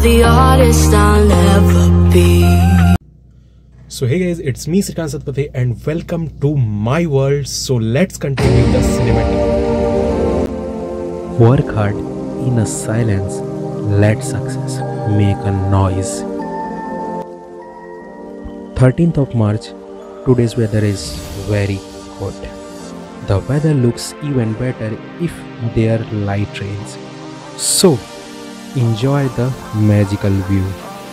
the artist I'll never be. So hey guys, it's me Srikanth Satpathy and welcome to my world. So let's continue the cinematic. Work hard in a silence, let success make a noise. 13th of March, today's weather is very good. The weather looks even better if there are light rains. So enjoy the magical view.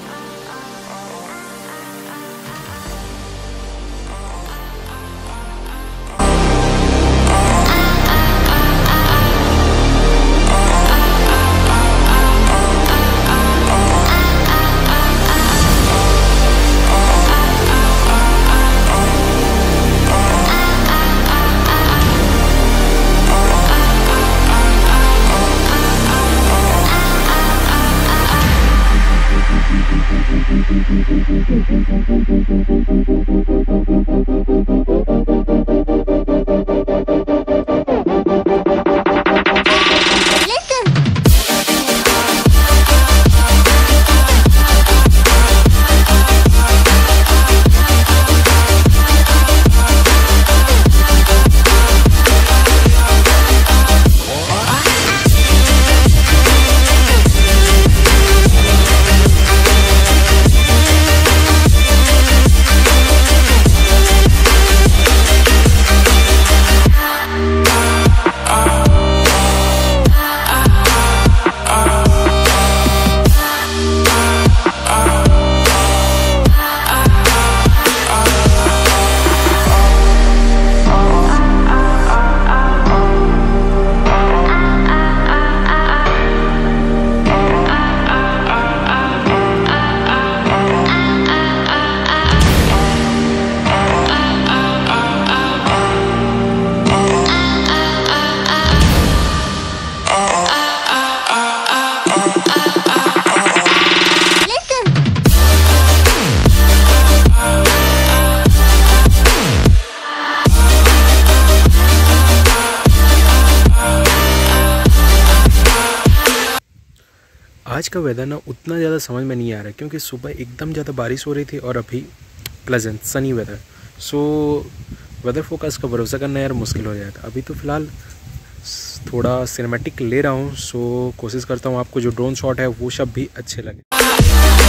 आज का वेदर ना उतना ज़्यादा समझ में नहीं आ रहा क्योंकि सुबह एकदम ज़्यादा बारिश हो रही थी और अभी pleasant sunny weather. So weather forecast का भरोसा करना यार मुश्किल हो जाएगा। अभी तो फ़िलहाल थोड़ा सिनेमैटिक ले रहा हूँ, सो कोशिश करता हूँ आपको जो ड्रोन शॉट है वो सब भी अच्छे लगे।